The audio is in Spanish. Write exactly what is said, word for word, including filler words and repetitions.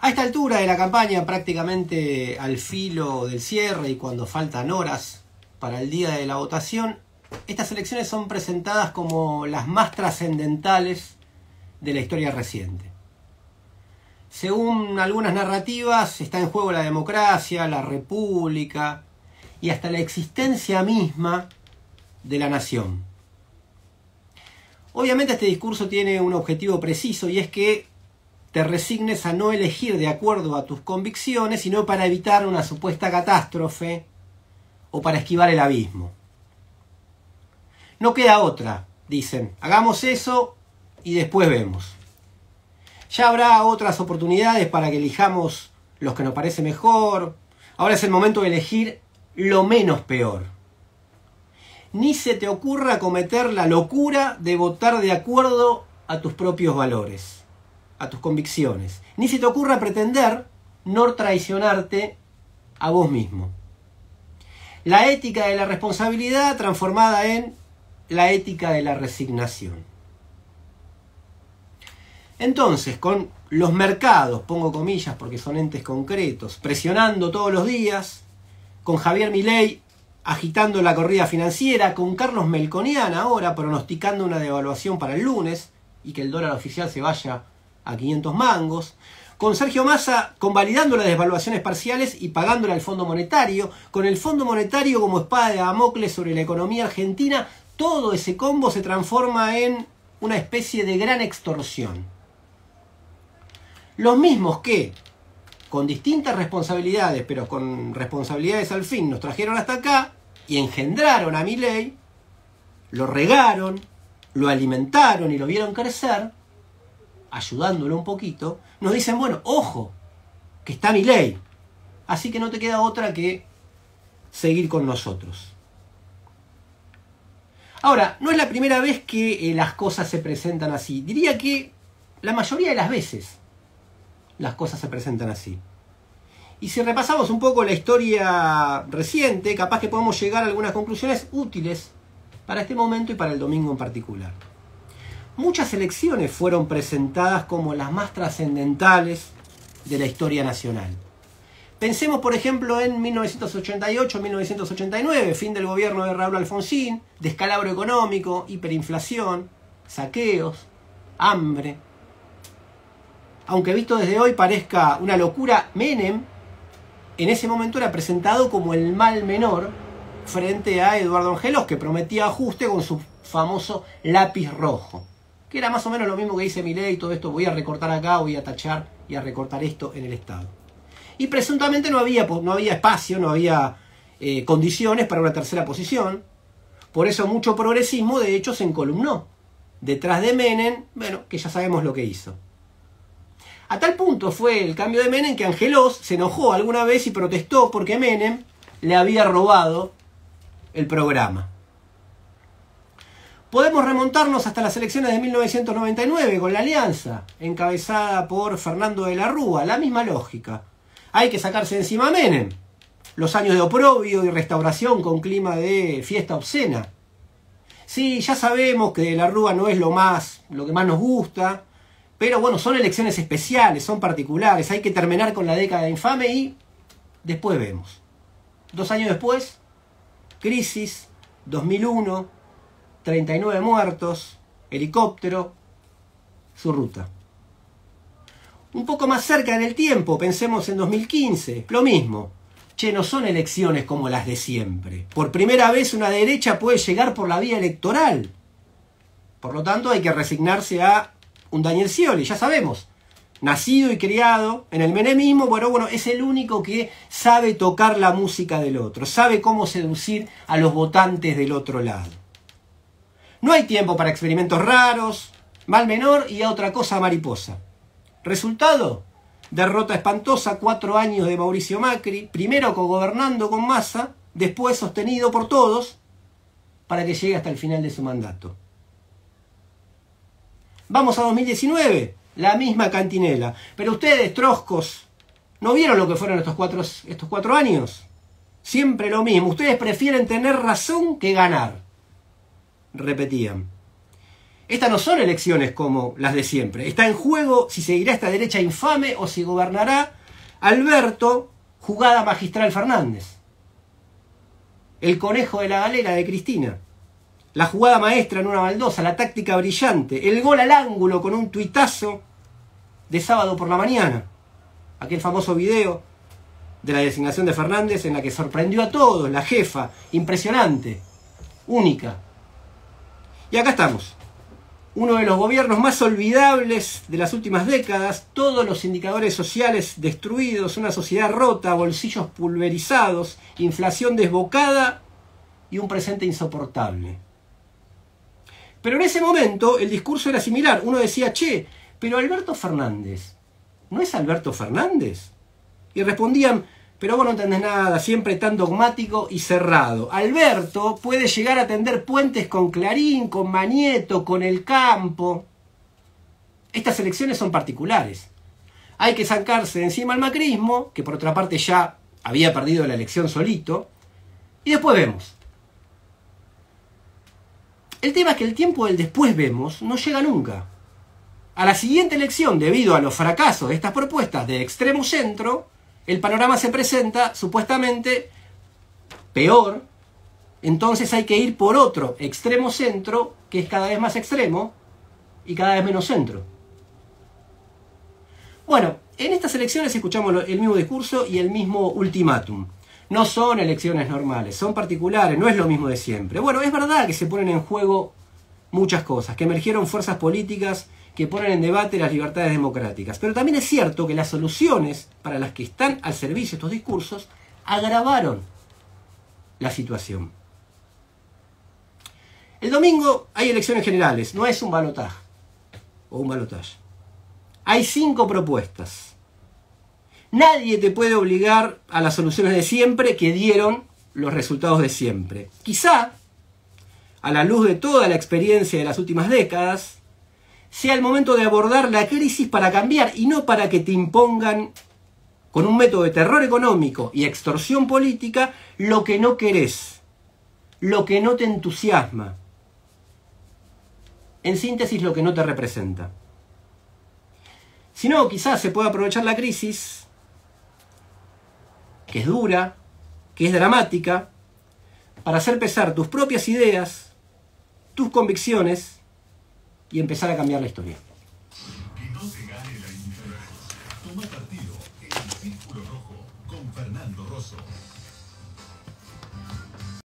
A esta altura de la campaña, prácticamente al filo del cierre y cuando faltan horas para el día de la votación, estas elecciones son presentadas como las más trascendentales de la historia reciente. Según algunas narrativas, está en juego la democracia, la república y hasta la existencia misma de la nación. Obviamente este discurso tiene un objetivo preciso y es que te resignes a no elegir de acuerdo a tus convicciones, sino para evitar una supuesta catástrofe o para esquivar el abismo. No queda otra, dicen, hagamos eso y después vemos. Ya habrá otras oportunidades para que elijamos los que nos parece mejor. Ahora es el momento de elegir lo menos peor. Ni se te ocurra cometer la locura de votar de acuerdo a tus propios valores, a tus convicciones. Ni se te ocurra pretender no traicionarte a vos mismo. La ética de la responsabilidad transformada en la ética de la resignación. Entonces, con los mercados, pongo comillas porque son entes concretos, presionando todos los días, con Javier Milei agitando la corrida financiera, con Carlos Melconian ahora pronosticando una devaluación para el lunes y que el dólar oficial se vaya a quinientos mangos, con Sergio Massa convalidando las devaluaciones parciales y pagándole al Fondo Monetario, con el Fondo Monetario como espada de Damocles sobre la economía argentina, todo ese combo se transforma en una especie de gran extorsión. Los mismos que, con distintas responsabilidades, pero con responsabilidades al fin, nos trajeron hasta acá y engendraron a Milei, lo regaron, lo alimentaron y lo vieron crecer, ayudándolo un poquito, nos dicen, bueno, ojo, que está Milei, así que no te queda otra que seguir con nosotros. Ahora, no es la primera vez que eh, las cosas se presentan así. Diría que la mayoría de las veces las cosas se presentan así. Y si repasamos un poco la historia reciente, capaz que podemos llegar a algunas conclusiones útiles para este momento y para el domingo en particular. Muchas elecciones fueron presentadas como las más trascendentales de la historia nacional. Pensemos, por ejemplo, en mil novecientos ochenta y ocho mil novecientos ochenta y nueve, fin del gobierno de Raúl Alfonsín, descalabro económico, hiperinflación, saqueos, hambre. Aunque visto desde hoy parezca una locura, Menem en ese momento era presentado como el mal menor frente a Eduardo Angelos, que prometía ajuste con su famoso lápiz rojo, que era más o menos lo mismo que dice Milei, todo esto, voy a recortar acá, voy a tachar y a recortar esto en el Estado. Y presuntamente no había, no había espacio, no había eh, condiciones para una tercera posición, por eso mucho progresismo de hecho se encolumnó detrás de Menem, bueno, que ya sabemos lo que hizo. A tal punto fue el cambio de Menem que Angelos se enojó alguna vez y protestó porque Menem le había robado el programa. Podemos remontarnos hasta las elecciones de mil novecientos noventa y nueve con la Alianza, encabezada por Fernando de la Rúa, la misma lógica. Hay que sacarse de encima a Menem. Los años de oprobio y restauración con clima de fiesta obscena. Sí, ya sabemos que de la Rúa no es lo más, lo que más nos gusta, pero bueno, son elecciones especiales, son particulares, hay que terminar con la década infame y después vemos. Dos años después, crisis, dos mil uno, treinta y nueve muertos, helicóptero, su ruta. Un poco más cerca en el tiempo, pensemos en dos mil quince, lo mismo. Che, no son elecciones como las de siempre. Por primera vez una derecha puede llegar por la vía electoral. Por lo tanto hay que resignarse a un Daniel Scioli, ya sabemos, nacido y criado en el menemismo, bueno, bueno, es el único que sabe tocar la música del otro, sabe cómo seducir a los votantes del otro lado. No hay tiempo para experimentos raros, mal menor y a otra cosa mariposa. Resultado, derrota espantosa, cuatro años de Mauricio Macri, primero cogobernando con Massa, después sostenido por todos, para que llegue hasta el final de su mandato. Vamos a dos mil diecinueve, la misma cantinela. Pero ustedes, troscos, ¿no vieron lo que fueron estos cuatro, estos cuatro años? Siempre lo mismo. Ustedes prefieren tener razón que ganar, repetían. Estas no son elecciones como las de siempre. Está en juego si seguirá esta derecha infame o si gobernará Alberto, jugada magistral Fernández. El conejo de la galera de Cristina. La jugada maestra en una baldosa, la táctica brillante, el gol al ángulo con un tuitazo de sábado por la mañana. Aquel famoso video de la designación de Fernández en la que sorprendió a todos, la jefa, impresionante, única. Y acá estamos. Uno de los gobiernos más olvidables de las últimas décadas, todos los indicadores sociales destruidos, una sociedad rota, bolsillos pulverizados, inflación desbocada y un presente insoportable. Pero en ese momento el discurso era similar. Uno decía, che, pero Alberto Fernández, ¿no es Alberto Fernández? Y respondían, pero vos no entendés nada, siempre tan dogmático y cerrado. Alberto puede llegar a tender puentes con Clarín, con Manieto, con El Campo. Estas elecciones son particulares. Hay que sacarse de encima al macrismo, que por otra parte ya había perdido la elección solito, y después vemos. El tema es que el tiempo del después vemos no llega nunca. A la siguiente elección, debido a los fracasos de estas propuestas de extremo centro, el panorama se presenta supuestamente peor. Entonces hay que ir por otro extremo centro, que es cada vez más extremo y cada vez menos centro. Bueno, en estas elecciones escuchamos el mismo discurso y el mismo ultimátum. No son elecciones normales, son particulares, no es lo mismo de siempre. Bueno, es verdad que se ponen en juego muchas cosas, que emergieron fuerzas políticas que ponen en debate las libertades democráticas. Pero también es cierto que las soluciones para las que están al servicio estos discursos agravaron la situación. El domingo hay elecciones generales, no es un balotaje o un balotaje. Hay cinco propuestas. Nadie te puede obligar a las soluciones de siempre que dieron los resultados de siempre. Quizá, a la luz de toda la experiencia de las últimas décadas, sea el momento de abordar la crisis para cambiar y no para que te impongan con un método de terror económico y extorsión política lo que no querés, lo que no te entusiasma. En síntesis, lo que no te representa. Si no, quizás se pueda aprovechar la crisis, que es dura, que es dramática, para hacer pesar tus propias ideas, tus convicciones y empezar a cambiar la historia.